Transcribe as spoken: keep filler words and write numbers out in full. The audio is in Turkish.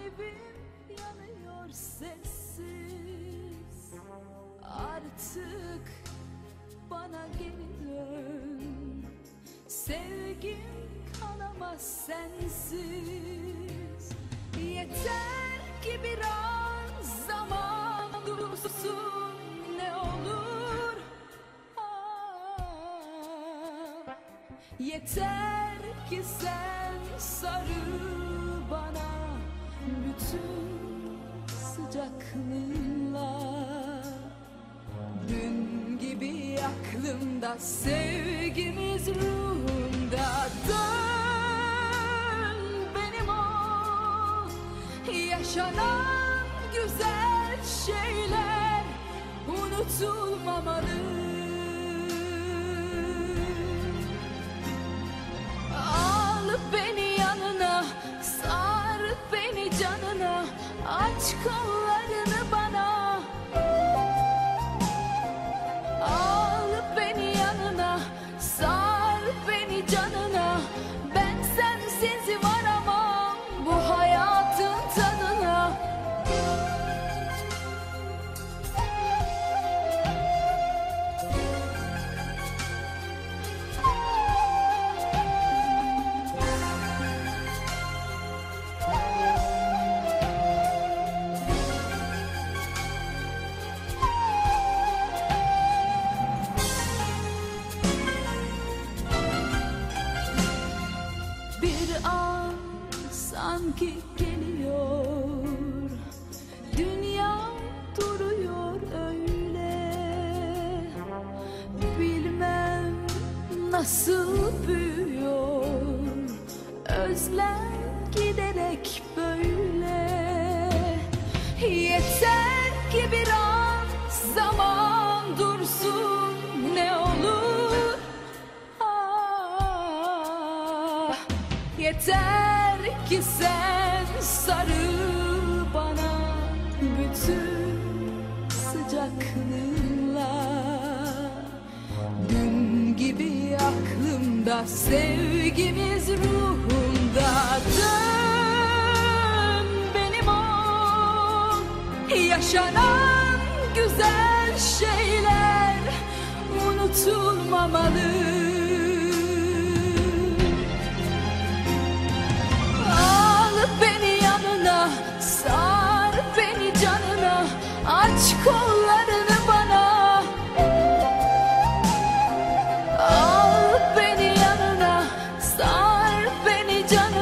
Kalbim yanıyor sessiz, artık bana geri dön. Sevgim kalamaz sensiz. Yeter ki biraz zaman dursun, ne olur. Ah, yeter ki sen sarıl bana bütün sıcaklığınla. Dün gibi aklımda, sevgimiz ruhumda. Dön benim ol, yaşanan güzel şeyler unutulmamalı. Al beni yanına, sar beni canına, aç kollarını bana. Al beni yanına, sar beni canına, ben sensiz varamam bu hayatın tadına. Bir an sanki geliyor, dünya duruyor öyle. Bilmem nasıl büyüyor özlem giderek böyle. Yeter ki bir an zaman dursun, ne olur. Ah, yeter ki sen sarıl bana bütün sıcaklığınla. Dün gibi aklımda, sevgimiz ruhumda. Dön benim ol, yaşanan güzel şeyler unutulmamalı. Al beni yanına, sar beni canına, aç kollarını bana. Al beni yanına, sar beni canına,